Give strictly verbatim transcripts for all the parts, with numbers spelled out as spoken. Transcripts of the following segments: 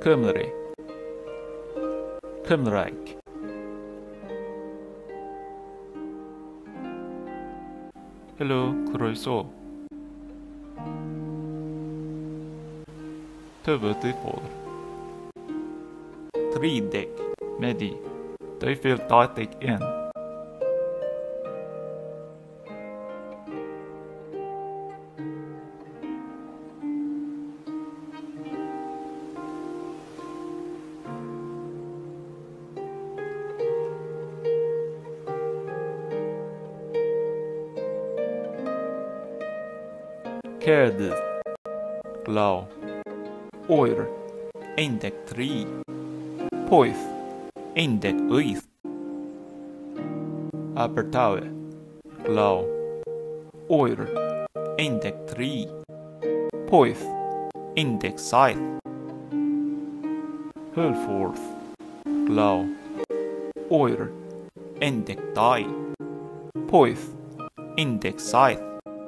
Cymru, Cymraeg. Helo, croeso. Tywydd i ffwrdd. Trideg, Medi, dwy fil dau ddeg un. Caerdydd, glaw, oer, un deg tri, poeth, un deg wyth. Abertawe, glaw, oer, un deg tri, poeth, un deg saith. Hylffordd, glaw, oer, un deg dau, poeth, un deg saith.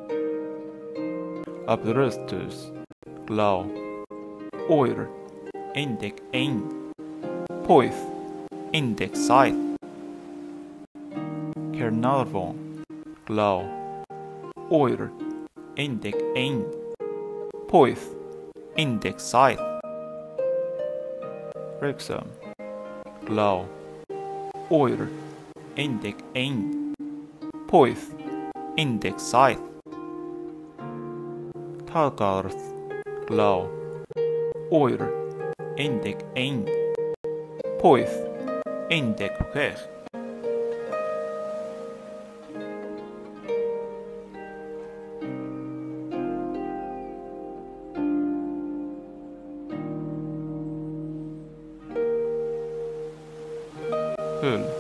Aberystwyth, glaw, oer, un deg un, poeth, un deg saith. Caernarfon, glaw, oer, un deg un, poeth, un deg saith. Wrexham, glaw, oer, un deg un, poeth, un deg saith. Talgarth, glaw, oer, un deg un, poeth, un deg chwech. Hyl.